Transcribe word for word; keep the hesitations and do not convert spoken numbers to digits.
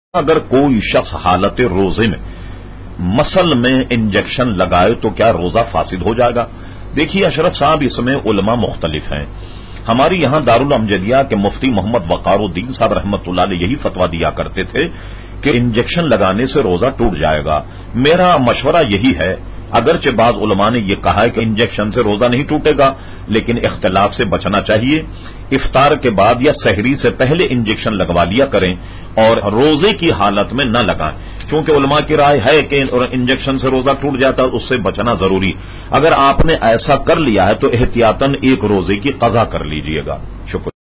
अगर कोई शख्स हालत रोजे में मसल में इंजेक्शन लगाए तो क्या रोजा फासिद हो जाएगा? देखिए अशरफ साहब, इसमें उलमा मुख्तलिफ हैं। हमारी यहां दारुल अमजदिया के मुफ्ती मोहम्मद वकारुद्दीन साहब रहमतुल्लाह अलैह यही फतवा दिया करते थे कि इंजेक्शन लगाने से रोजा टूट जाएगा। मेरा मशवरा यही है, अगरचे बाज उलमा ने यह कहा है कि इंजेक्शन से रोजा नहीं टूटेगा, लेकिन इख्तिलाफ से बचना चाहिए। इफ्तार के बाद या सहरी से पहले इंजेक्शन लगवा लिया करें और रोजे की हालत में न लगाएं, क्योंकि उलमा की राय है कि इंजेक्शन से रोजा टूट जाता है, उससे बचना जरूरी। अगर आपने ऐसा कर लिया है तो एहतियातन एक रोजे की कजा कर लीजिएगा। शुक्रिया।